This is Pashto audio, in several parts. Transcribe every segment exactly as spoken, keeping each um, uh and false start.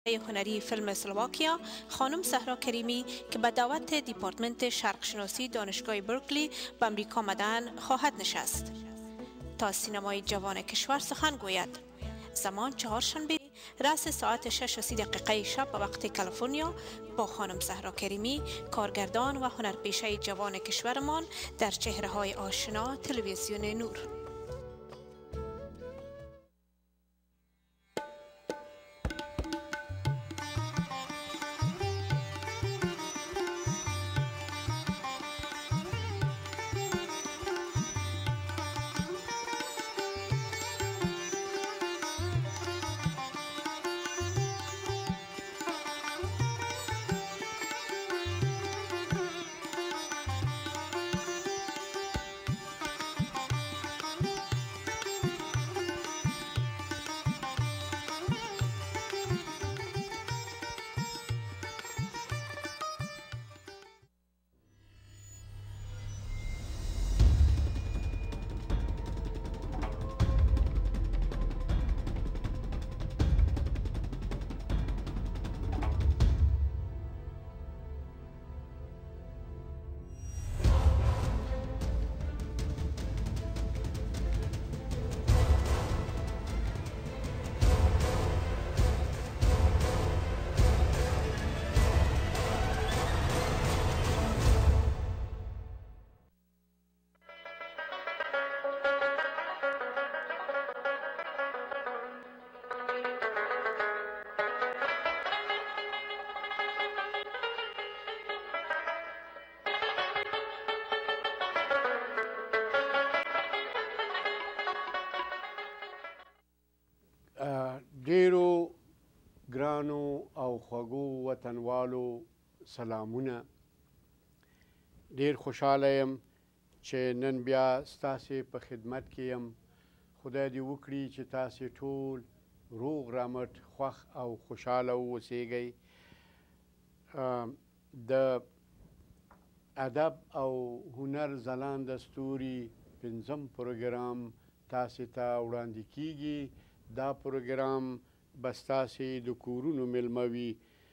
هنری فیلم اسلواکیا خانم صحرا کریمی که به دعوت دیپارتمنت شرق شناسی دانشگاه برکلی به امریکا آمدن خواهد نشست تا سینمای جوان کشور سخن گوید. زمان چهارشنبه رأس ساعت شش و سی دقیقه شب به وقت کالیفرنیا با خانم صحرا کریمی کارگردان و هنرپیشه جوان کشورمان در چهره های آشنا تلویزیون نور. ډیرو ګرانو او خوږو وطنوالو سلامونه. ډیر خوشحاله یم چې نن بیا ستاسې په خدمت کې یم. خدای دې وکړي چې تاسې ټول روغ رمټ خوښ او خوشحاله واوسیږئ. د ادب او هنر ځلانده ستوري پنځم پروګرام تاسې ته وړاندې کیږي. دا پروګرام به ستاسې د کورونو میلمه وي.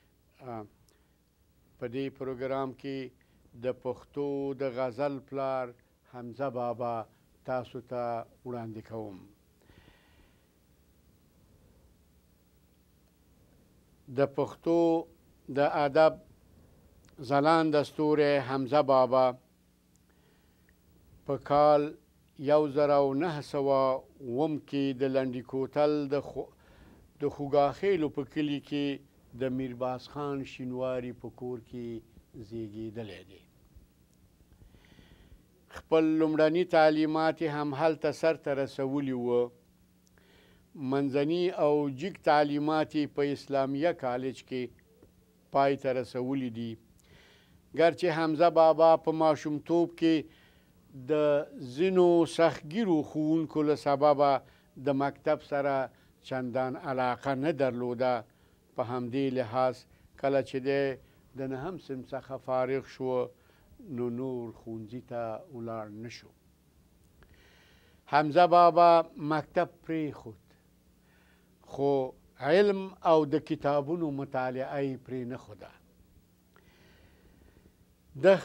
په دې پروګرام کې د پښتو د غزل پلار حمزه بابا تاسو ته وړاندې کوم. د پښتو د ادب ځلانده ستوری حمزه بابا په کال یو زر او نهه سوه اووم کې د لنډي کوتل د خوګاخیلو په کلي کې د میرباز خان شینواري په کور کې زیږېدلی دی. خپل لومړني تعلیمات یې هم هلته سرته رسولي وه. منځني او جګ تعلیمات یې په اسلامیه کالج کې پای ته رسولي دي. ګرچې حمزه بابا په ماشومتوب کې د ځینو سختګیرو ښوونکو له سببه د مکتب سره چندان علاقه نه درلوده. په همدې لحاظ کله چې دی د نهم صنف څخه فارغ شو نو نور ښوونځي ته ولاړ نه شو. حمزه بابا مکتب پرېښود خو علم او د کتابونو مطالعه یې پرې نه ښوده. د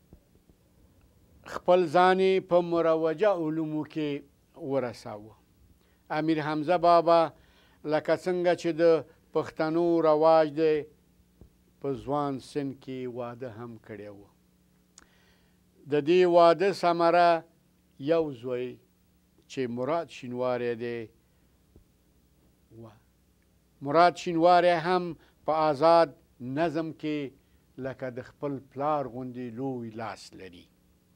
خپل ځان په مروجه علومو کې ورساوه. امیر حمزه بابا لکه څنګه چې د پښتنو رواج دی په ځوان سن کې واده هم کړی و. د دې واده ثمره یو زوی چې مراد شینواری دی و. مراد شینواری هم په آزاد نظم کې لکه د خپل پلار غوندې لوی لاس لري.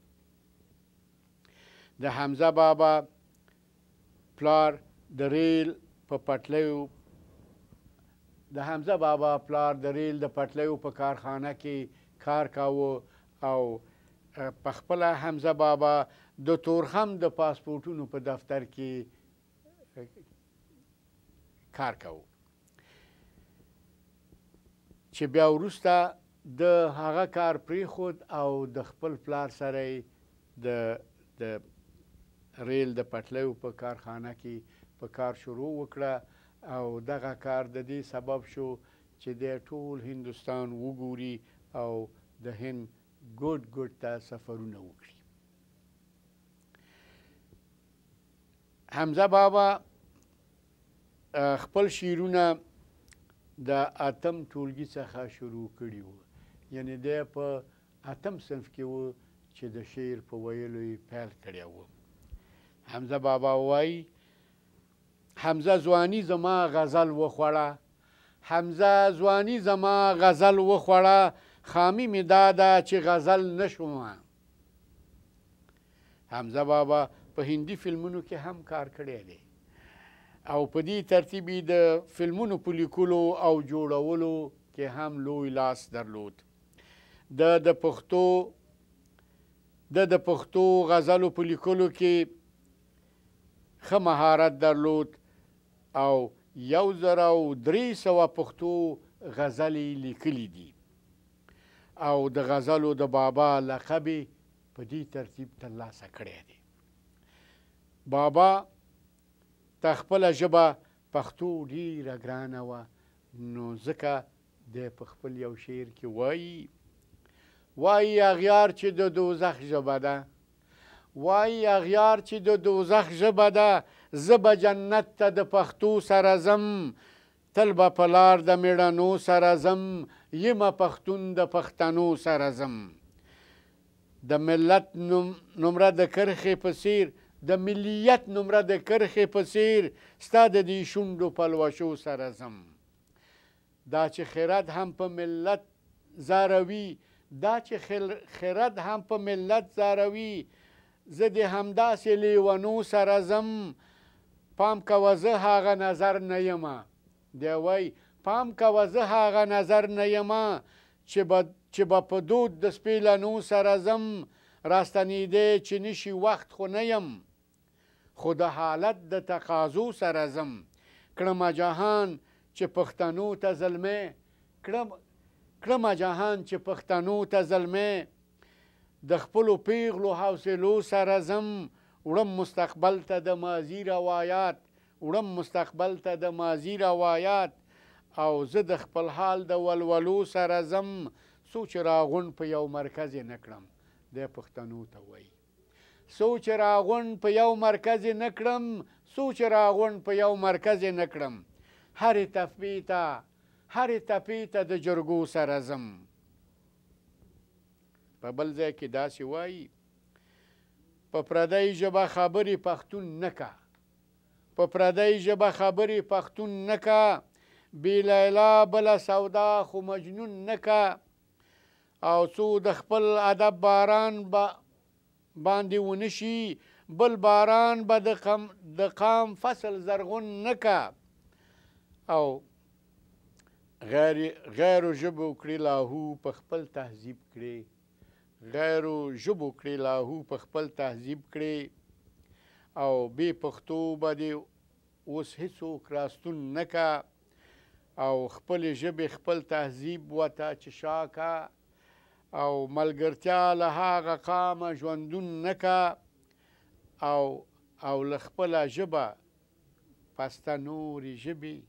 د حمزه بابا پلار د ریل په پټلیو د حمزه بابا پلار د ریل د پټلیو په کارخانه کې کار کاوه او په خپله حمزه بابا د تورخم د پاسپورټونو په دفتر کې کار کاوه چې بیا وروسته د هغه کار پرېښود او د خپل پلار سره د د ریل د پټلیو په کارخانه کې په کار شروع وکړه او دغه کار د دې سبب شو چې دی ټول هندوستان وګوري او د هند ګوټ ګوټ ته سفرونه وکړي. حمزه بابا خپل شعرونه د اتم ټولګي څخه شروع کړي وو، یعنې دی په اتم صنف کې و چې د شعر په ویلو یې پیل کړی و. حمزه بابا وایي حمزه ځواني زما غزل وخوړه، حمزه ځواني زما غزل وخوړه، خامي مې دا ده چې غزل نه شومه. حمزه بابا په هندي فلمونو کې هم کار کړی دی او په دې ترتیب یې د فلمونو په لیکلو او جوړولو کې هم لوی لاس درلود. د د پښتو د د پښتو غزلو په لیکلو کې ښه مهارت درلود او یو زر او درې سوه پښتو غزلې لیکلي دي او د غزلو د بابا لقب یې په دې ترتیب ترلاسه کړی دی. بابا ته خپله ژبه پښتو ډېره ګرانه وه، نو ځکه دی په خپل یو شعر کې وایي وایي اغیار چې د دوزخ ژبه ده، وایي اغیار چې د دوزخ ژبه ده، زه به جنت ته د پښتو سره ځم، تل به په لار د مېړنو سره ځم، یمه پښتون د پښتنو سره ځم. د ملت نمره د کرښې په څیر، د ملیت نمره د کرښې په څیر، ستا د دې شونډو پلوشو سره ځم. دا چې خیرت هم په ملت زاروي، دا چې خیرت هم په ملت زاروي، زه د همداسې لیونو سره ځم. پام کوه زه هغه نظر نه یمه، دی وایي پام کوه زه هغه نظر نه یمه چې به په دود د سپېلنو سره ځم. راستنېدی چې نشي وخت خو نه یم، خو د حالت د تقاضو سره ځم. کړمه جهان چې پښتنو ته زلمی، کړمه جهان چې پښتنو ته زلمی، د خپلو پیغلو حوصلو سره ځم. وړم مستقبل ته د ماضي روایات، وړم مستقبل ته د ماضي روایات، او زه د خپل حال د ولولو سره ځم. سوچ راغونډ په یو مرکز یې نه کړم، دی پښتنو ته وایي سوچ راغونډ په یو مرکز یې نه کړم، سوچ راغونډ په یو مرکز یې نه کړم، هرې تپې ته هرې تپې ته د جرګو سره ځم. په بل ځای کې داسې وایي په پردۍ ژبه خبرې پښتون نه که، په پردۍ ژبه خبرې پښتون نه که، بې لیلا بله سودا خو مجنون نه که، او څو د خپل ادب باران باندې ونه شي، بل باران به د قام فصل زرغون نه که، او غیرو ژبو کړي لاهو په خپل تهذیب کړي، غیرو ژبو کړي لاهو په خپل تهذیب کړي، او بې پښتو به دې اوس هېڅوک راستون نه که، او خپلې ژبې خپل تهذیب ورته چې شا که، او ملګرتیا له هغه قامه ژوندون نه که، او او له خپله ژبه پسته نورې ژبې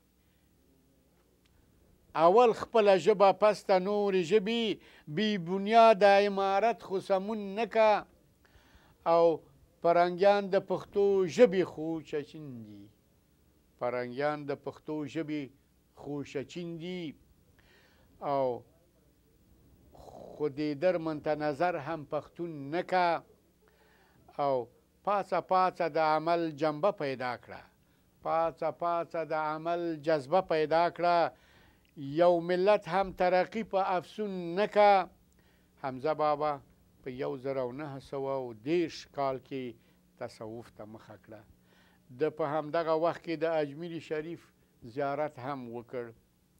اول خپله ژبه پسته نورې ژبې، بې بنیاده عمارت خو سمون نه که، او پرنګیان د پښتو ژبې خو چچین دي، پرنګیان د پښتو ژبې خو چچین دي، او خو دې در منته نظر هم پښتون نه که، او پاڅه پاڅه د عمل جنبه پیدا کړه، پاڅه پاڅه د عمل جذبه پیدا کړه، یو ملت هم ترقي په افسون نه که. حمزه بابا په یو زر او نهه سوه او دېرش کال کې تصوف ته مخه کړه. د په همدغه وخت کې د اجمیر شریف زیارت هم وکړ.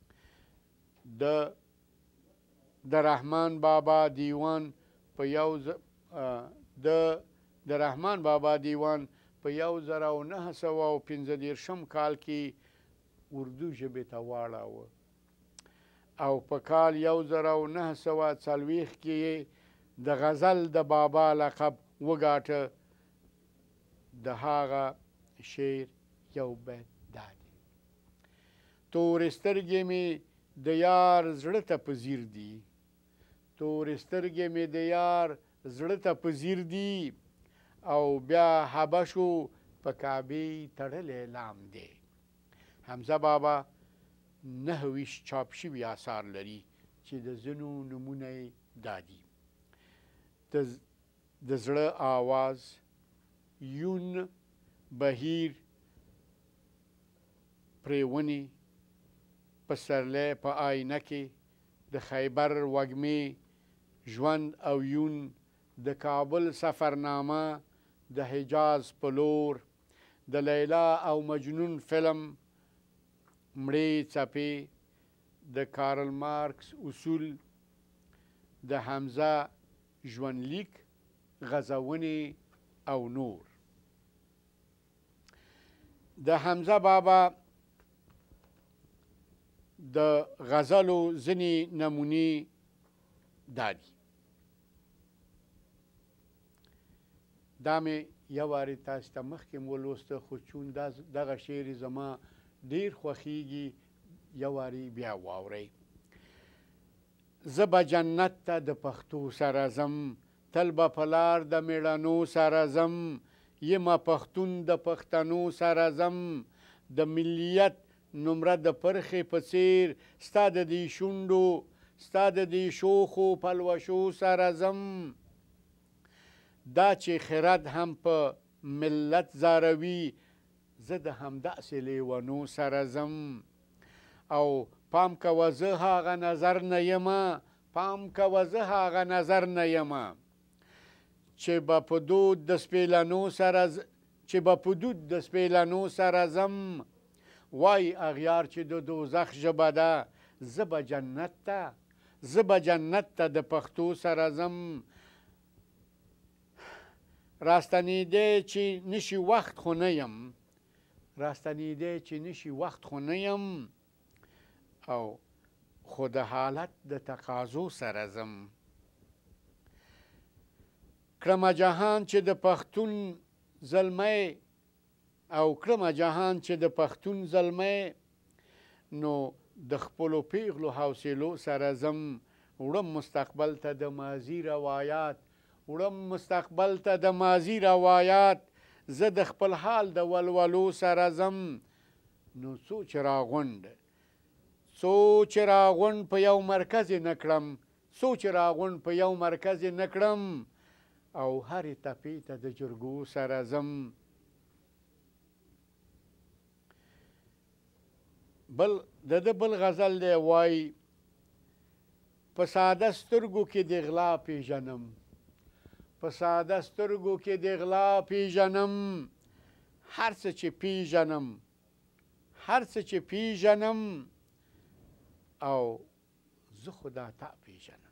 د د رحمان بابا دیوان په یو د د رحمان بابا دیوان په یو زر او نهه سوه او پنځه دېرشم کال کې اردو ژبې ته واړاوه، او په کال یو زر او نهه سوه څلوېښت کې د غزل د بابا لقب وګاټه. د هغه شعر یو بیت دا دی: تورې سترګې مې د یار زړه ته په ځیر دي تورې سترګې مې د یار زړه ته په ځیر دي او بیا حبشو په کعبې تړلی لام دی. حمزه بابا نهه ویشت چاپ شوي آثار لري چې د ځینو نومونه یې دا دي: د زړه آواز، یون، بهیر، پریونې، پسرلی په آینه کې، د خیبر وږمې، ژوند او یون، د کابل سفرنامه، د حجاز په لور، د لیلا او مجنون فلم، مړې څپې، د کارل مارکس اصول، د حمزه ژوندلیک، غزونې او نور. د حمزه بابا د غزلو ځینې نمونې دا دي. دا مې یو وارې تاسو ته مخکې مو ولوسته، خو چون دغه شعر زما ډېر خوښیږي یو وارې بیا واورئ. زه به جنت ته د پښتو سره ځم، تل به په لار د مېړنو سره ځم، یمه پښتون د پښتنو سره ځم، د ملیت نمره د پرخې په څیر ستا د دې شونډو ستا د دې شوخو پلوشو سره ځم. دا چې خرد هم په ملت زاروي، زه د همداسې لیونو سره ځم. او پام کوه زه هغه نظر نه یمه، پام کوه زه هغه نظر نه یمه چې به په دود د سپېلنو سره چې به په دود د سپېلنو سره ځم. وای اغیار چې د دوزخ ژبه ده، زه به جنت ته زه به جنت ته د پښتو سره ځم. راستنېدی چې نشي وخت خو نه یم، راستنېدی چې نشي وخت خو نه یم، او خو د حالت د تقاضو سره ځم. کړمه جهان چې د پښتون زلمی او کړمه جهان چې د پښتون زلمی، نو د خپلو پیغلو حوصلو سره ځم. وړم مستقبل ته د ماضي روایات، وړم مستقبل ته د ماضي روایات، زه د خپل حال د ولولو سره ځم. نو څو چې راغونډ څو چې راغونډ په یو مرکز یې نه کړم، څو چې راغونډ په یو مرکز یې نه کړم، او هرې تپې ته د جرګو سره ځم. بل د ده بل غزل دی، وایي په ساده سترګو کې د غلا پیژنم، په ساده سترګو کې د غلا پیژنم، هر څه چې پیژنم هر څه چې پیژنم، او زه خو دا تا پیژنم.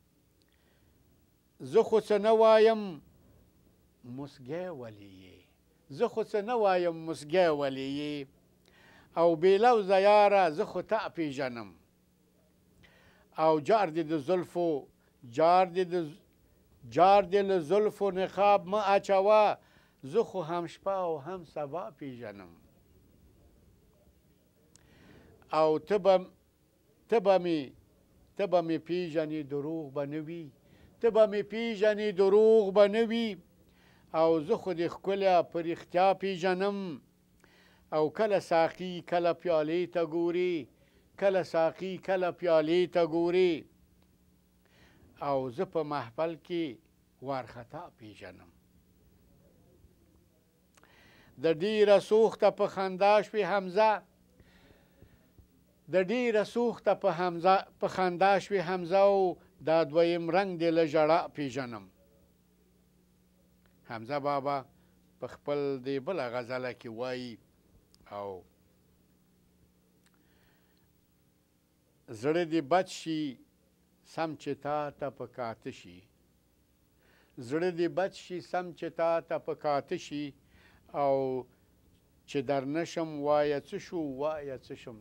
زه خو څه نه وایم مسګی ولې یې، زه خو څه نه وایم مسګی ولې یې، او بې لوزه یاره زه خو تا پیژنم. او جار دې د زلفو جار دې د جار دې له زلفو نقاب مه اچوه، زه خو هم شپه او هم سبا پیژنم. او ته به ته به مې ته به مې پیژنې دروغ به نه وي، ته به مې پیژنې دروغ به نه وي، او زه خو دې ښکله په رښتیا پیژنم. او کله ساقي کله پیالې ته ګوري، کله ساقي کله پیالې ته ګوري، او زه په محفل کې وارخطا پیژنم. د ډېره سوخته په خندا شوې حمزه د ډېره سوخته په حمزه په خندا شوې حمزه، او دا دویم رنګ دې له ژړا پیژنم. حمزه بابا په خپل دې بله غزله کې وایي، او زړه دې بد شي سم چې تا ته په کاته شي، زړه دې بد شي سم چې تا ته په کاته شي، او چې در نشم وایه څه شو وایه څه شم.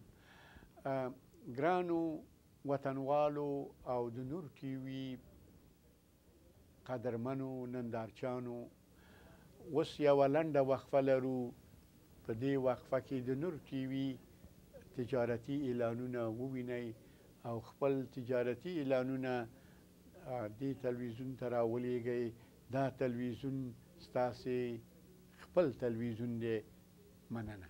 ګرانو وطنوالو او د نور ټي وي قدرمنو نندارچیانو، اوس یوه لنډه وقفه لرو. په دې وقفه کې د نور ټي وي تجارتي اعلانونه ووینئ، او خپل تجارتي اعلانونه دې تلویزیون ته راولېږئ. دا تلویزیون ستاسې خپل تلویزیون دی. مننه.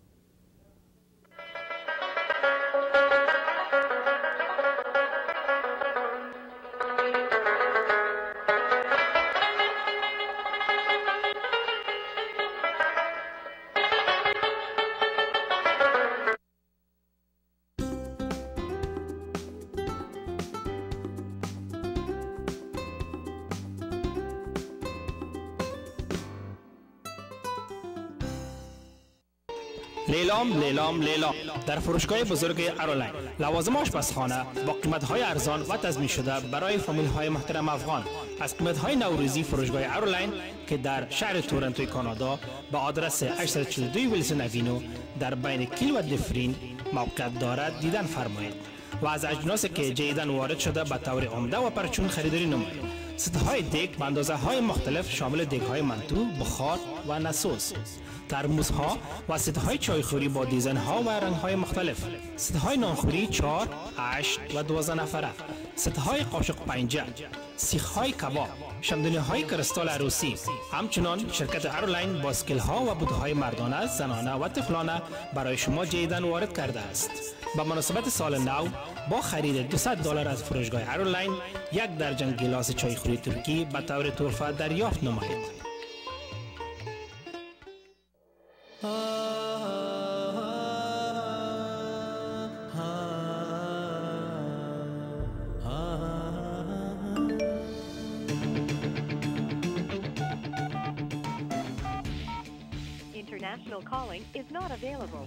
لیلام لیلام لیلام در فروشگاه بزرگ ارولین لوازم آشپزخانه با قیمت‌های ارزان و تضمین شده برای فامیل‌های محترم افغان از قیمت‌های نوروزی فروشگاه ارولین که در شهر تورنتو کانادا به آدرس هشتصد و چهل و دو ویلسون اوینو در بین کیل و دفرین موقعیت دارد دیدن فرمایید و از اجناسی که جدیداً وارد شده به طور عمده و پرچون خریداری نمایید. سطح‌های دیگ به اندازه‌های مختلف شامل دیگ‌های منتو، بخار و نسوس، ترموزها و سطح‌های چایخوری با دیزاین‌ها و رنگ‌های مختلف، سطح‌های نانخوری چهار، هشت و دوازده نفره، سطح‌های قاشق پنجه، سیخ‌های کباب، شمدانی‌های کریستال عروسی. همچنان شرکت ارولین با اسکل‌ها و بوت‌های مردانه، زنانه و طفلانه برای شما جدیداً وارد کرده است. به مناسبت سال نو با خرید دویست دلار از فروشگاه ارولین یک درجن گیلاس چایخوری ترکی به طور تحفه دریافت نمایید. International calling is not available.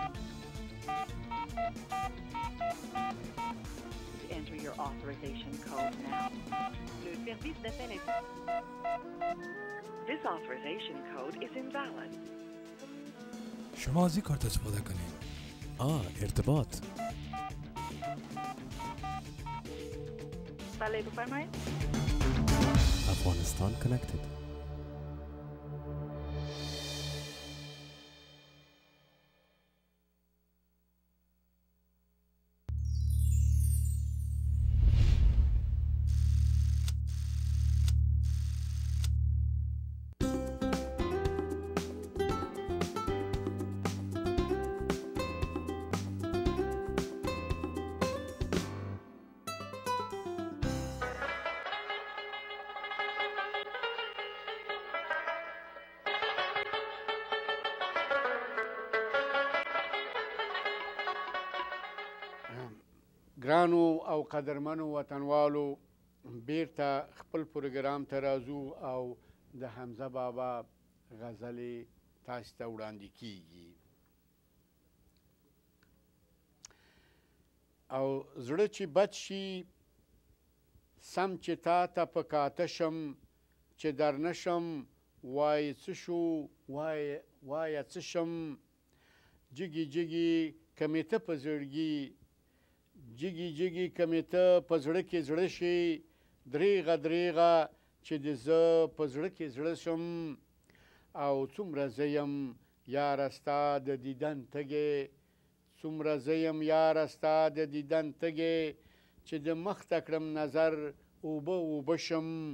Enter your authorization code now. Le service d'appel est... This authorization code is invalid. شما از این کارت استفاده کنید. آه ارتباط. بله بفرمایید. افغانستان کانکتد. ګرانو او قدرمنو وطنوالو، بیرته خپل پروګرام ته راځو او د حمزه بابا غزلې تاسو ته وړاندې کیږي. او زړه چې بد شي سم چې تا ته په کاته شم، چې در نشم وایه څه شو وایه وایه څه شم، جګي جګي که مې ته په زړګي، جګي جګي که مې ته په زړه کې زړه شي، دریغه دریغه چې د زه په زړه کې زړه شم. او څومره زه یم یاره ستا د دیدن تږی، څومره زه یم یاره ستا د دیدن تږی، چې د مخ ته کړم نظر اوبه اوبه شم.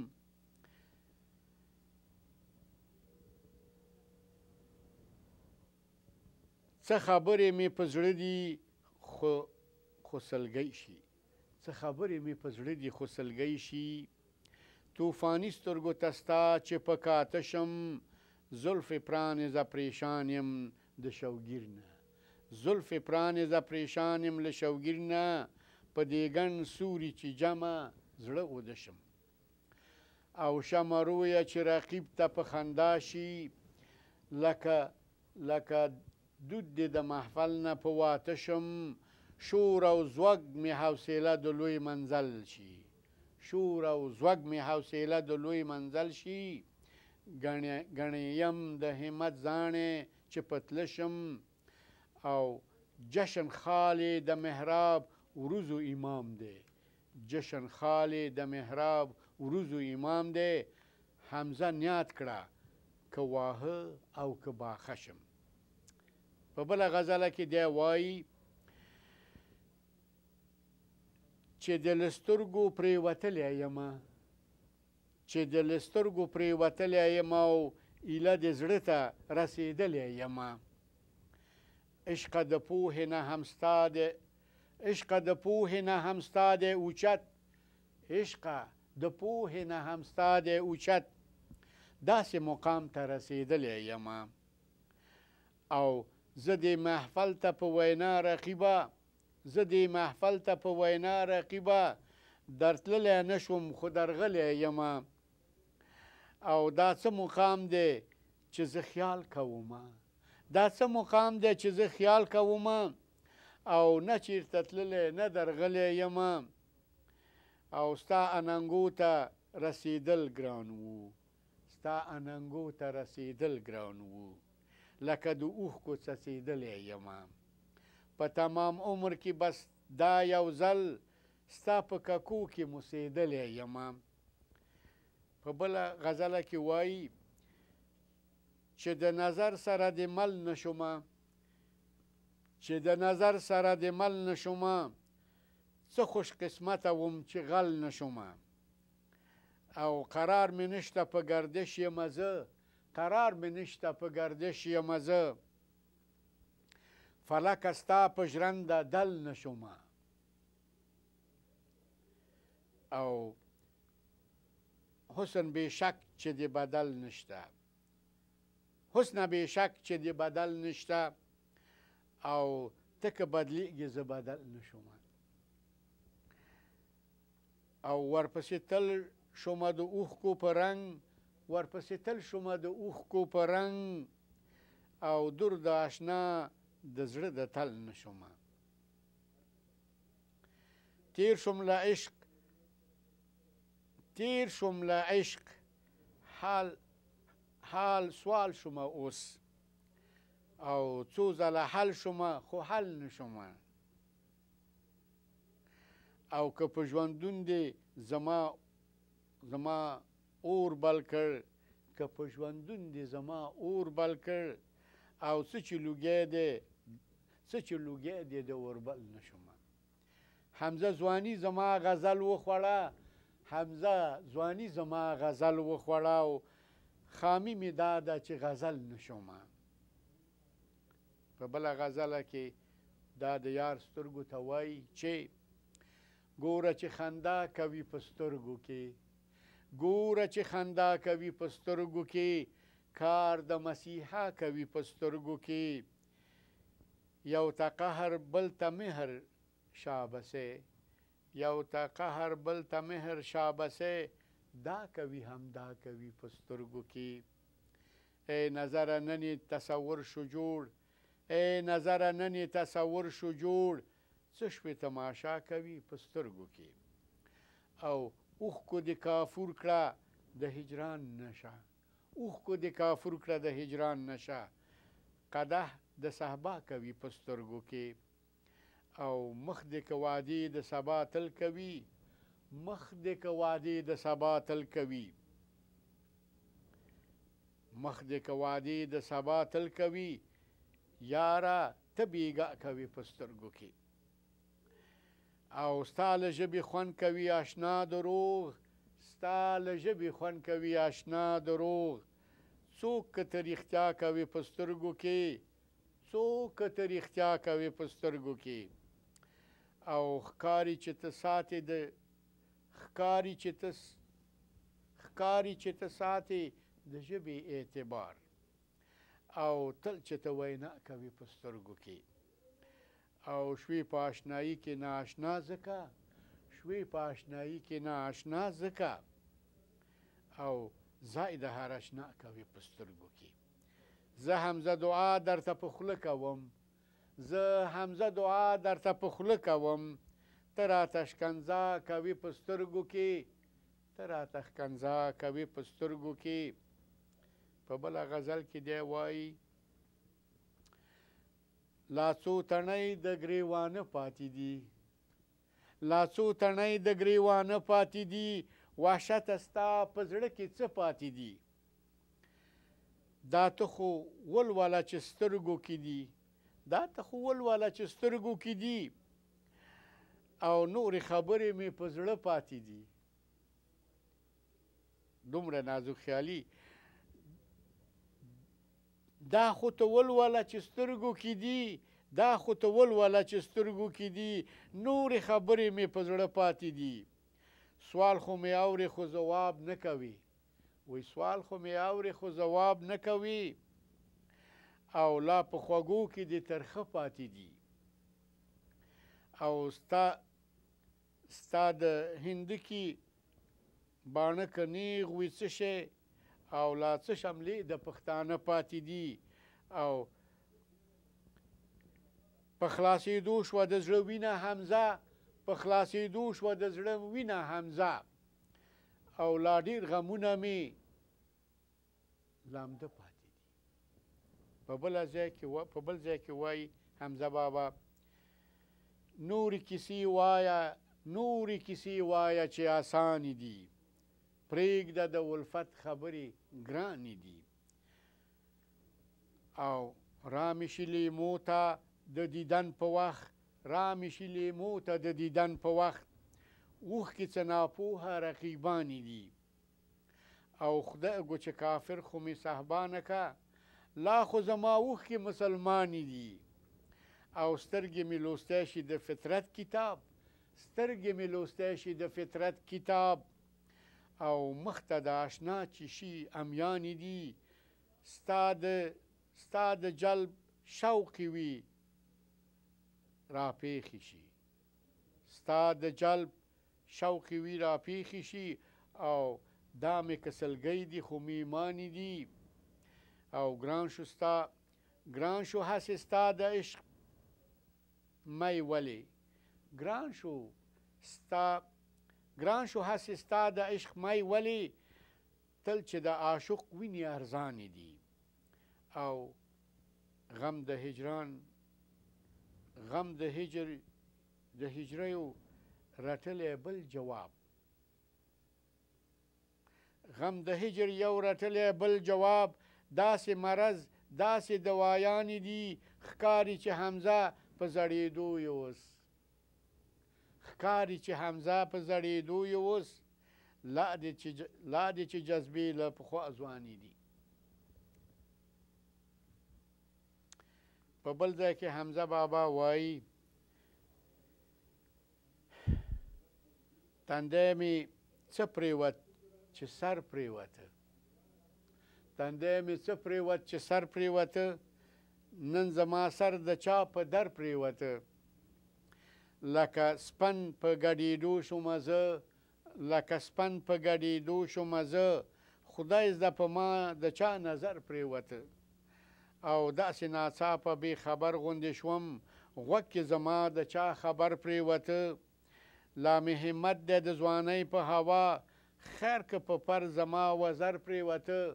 څه خبرې مې په زړه دي خو خو سلګۍ شي، څه خبرې مې په زړه دي خو سلګۍ شي. طوفاني سترګو ته ستا چې په کاته شم، زلفې پرانیزه پریشان یم د شوګیر نه، زلفې پرانیزه پریشان یم له شوګیر نه، په دې ګڼ سوري چې جمع زړه اوده شم. او شمه رویه چې رقیب ته په خندا شي، لکه لکه دود دې د محفل نه په واته شم. شور او زوږ مې حوصله د لوی منزل شي، شور او زوږ مې حوصله د لوی منزل شي. ګڼې یم د همت زاڼې چې پتله شم، او جشن خال د محراب وروزو امام دی، جشن خال د محراب وروزو امام دی. حمزه نیاد کړه که واهه او که باخه شم. په بله غزله کې دی وایي چې د له سترګو پرېوتلی یمه چې د له سترګو پرېوتلی یم او ایله د زړه ته رسېدلی یمه عشقه د پوهې نه هم ستا د عشقه د پوهې نه هم ستا د اوچت عشقه د پوهې نه هم ستا د اوچت داسې مقام ته رسېدلی یمه او زه دې محفل ته په وینا رقیبه زه دې محفل ته په وینا رقیبه درتللی نه شوم خو درغلی یمه او دا څه مقام دی چې زه خیال کومه دا څه مقام دی چې زه خیال کومه او نه چېرته تللی نه درغلی یمه او ستا اننګو ته رسېدل ګران وو ستا اننګو ته رسېدل ګران وو لکه د اوښکو څڅېدلی یمه په تمام عمر کې بس دا یو ځل ستا په ککو کې موسېدلی یمه په بله غزله کې وایي چې د نظر سره د مل نه شومه چې د نظر سره د مل نه شومه څه خوش قسمته وم چې غل نه شومه او قرار مې نشته په گردش یمه زه قرار مې نشته په گردش یمه زه فلکه ستا په ژرنده دل نه شومه او حسن بېشک چې د بدل نشته حسن بېشک چې د بدل نشته او ته که بدلیږي زه بدل نه شومه او ورپسې تل شومه د اوښکو په رنګ ورپسې تل شومه د اوښکو په رنګ او دور د اشنا د زړه د تل نه شومه تیر شوم له عشق تیر شوم له عشق حال حال سوال شومه اوس او څو ځله حل شومه خو حل نه شومه او که په ژوندون دې زما زما اور بل کړ که په ژوندون دې زما اور بل کړ او څه چې لوګی دی څه چې لوګی دی د اوربل نه شومه حمزه ځواني زما غزل وخوړه حمزه ځواني زما غزل وخوړه او خامي مې دا ده چې غزل نه شومه په بله غزله کې دا د یار سترګو ته وایي چې ګوره چې خندا کوي په سترګو کې ګوره چې خندا کوي په سترګو کې کار د مسیحا کوي په سترګو کې یو ته قهر بل ته مهر شابسې یو ته قهر بل ته مهر شابسې دا کوي هم دا کوي په سترګو کې ای نظره نن تصور شو جوړ ای نظره نن تصور شو جوړ څه شوې تماشا کوي په سترګو کې او اوښکو دې کافور کړه د هجران نشه اوښکو دې کافور کړه د هجران نشه قدح د صحبا کوي په سترګو کې او مخ دې که وعدې د سبا تل کوي مخ دې که وعدې د سبا تل کوي مخ دې که وعدې د سبا تل کوي یاره ته بیګا کوي په سترګو کې او ستا له ژبې خوند کوي اشنا دروغ ستا له ژبې خوند کوي اشنا دروغ څوک که ته رښتیا کوي په سترګو کې څوک که ته رښتیا کوي په سترګو کې او ښکاري چې ته ساتې د ښکاري چې ته ښکاري چې ته ساتې د ژبې اعتبار او تل چې ته وینا کوي په سترګو کې او شوی په آشنایي کې نااشنا ځکه شوی په آشنایي کې نااشنا ځکه او ځای د هر اشنا کوي په سترګو کې زه حمزه دعا درته په خوله کوم زه حمزه دعا درته په خوله کوم ته راته ښکنځا کوي په سترګو کې ته راته ښکنځا کوي په سترګو کې په بله غزل کې دی وایي لا څو تڼۍ د ګریوانه پاتې دي لا څو تڼۍ د ګریوانه پاتې دي وحشته ستا په زړه کې څه پاتې دي دا ته خو ولوله چې سترګو کې دي دا ته خو ولوله چې سترګو کې دي او نورې خبرې مې په زړه پاتې دي. دومره نازک خیالي دا خو ته ولوله چې سترګو کې دي، دا خو ته ولوله چې سترګو کې دي، نورې خبرې مې په زړه پاتې دي. سوال خو مې اورې خو ځواب نه کوي، وی سوال خو مې اورې خو ځواب نه کوي، او لا په خوږو کې دې ترخه پاتې دي. او ستا ستا د هندکي باڼه که نیغ وي څه شی، او لا څه شملې د پښتانه پاتې دي. او په خلاصېدو شوه د زړه وینه حمزه، په خلاصېدو شوه د زړه وینه حمزه، او لا ډېر غمونه مې لامده پاتې دي. په بل ځای کې په بل ځای کې وایي حمزه بابا نورې کیسې وایه، نورې کیسې وایه چې اسانې دي، پرېږده د الفت خبرې ګرانې دي. او رامې شي لیمو ته د دیدن په وخت، رامې شي لیمو ته د دیدن په وخت، اوښکې څه ناپوهه رقیبانې دي. او خدای ګو چې کافر خو مې صحبانه که، لا خو زما اوښکې مسلمانې دي. او سترګې مې لوستی شي د فطرت کتاب، سترګې مې لوستی شي د فطرت کتاب، او مخ ته د اشنا چې شي امیانې دي. ستا د ستا د جلب شوقې وي راپېښې شي، ستا د جلب شوقې وي راپېښې شي، او دا مې کسلګۍ دي خو میمانې دي. او ګران شو ستا ګران شو هسې ستا د عشق می ولې، ګران شو ستا ګران شو هسې ستا د عشق می ولې، تل چې د عاشق وینې ارزانې دي. او غم د هجران غم د هجر د هجریو رټلی بل جواب، غم د هجر یو رټلی بل جواب، داسې مرض داسې دوایانې دي. ښکاري چې حمزه په زړېدو یې اوس، ښکاري چې حمزه په زړېدو یې اوس، لا دې چې جذبې له پخوا ځوانې دي. په بل ځای کې حمزه بابا وایي تندی مې څه پرېوت چې سر پرېوته، تندی مې څه پرېوت چې سر پرېوته، نن زما سر د چا په در پرېوته. لکه سپن په ګډېدو شومه زه، لکه سپن په ګډېدو شومه زه، خدای زده په ما د چا نظر پرېوته. او داسې ناڅاپه بې خبر غوندې شوم، غوږ کې زما د چا خبر پرېوته. لا مې همت دی د ځوانۍ په هوا، خیر که په پر زما وزر پرېوته.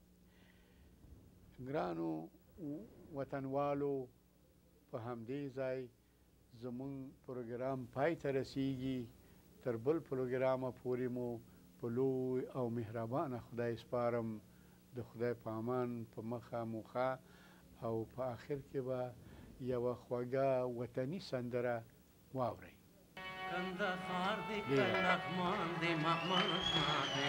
ګرانو وطنوالو، په همدې ځای زمونږ پروګرام پای ته رسیږي. تر بل پروګرامه پورې مو په لوی او مهربانه خدای سپارم. د خدای په امان په مخه موخه، او په آخر کې به یوه خوږه وطني سندره واورئ. کندهار دې کلغمان دې مهمان زما دی،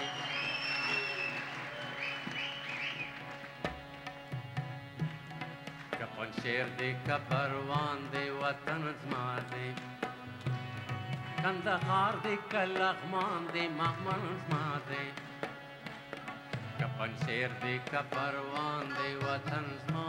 که پنجشیر دې که پروان دې وطن زما دی. کندهار دې کلغمان دې مهمان زما دی، که پنجشیر دې که پروان دې وطن زما.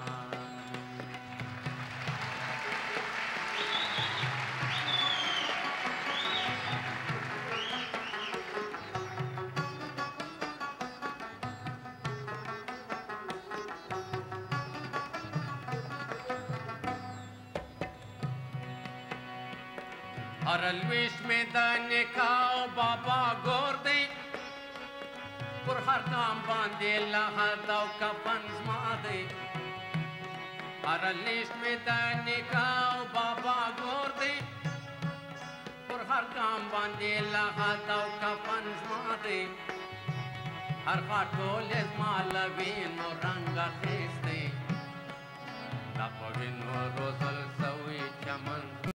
ارلویش میں دا نکاح بابا گور دی، پر ہر کام باندے لحد او کفن زما دی. ارلویش میں دا نکاح بابا گور دی، پر ہر کام باندے لحد او کفن زما دی. هر خاطول زما لوینو رنگ خیستی، دا په وینو روزل سوی چمن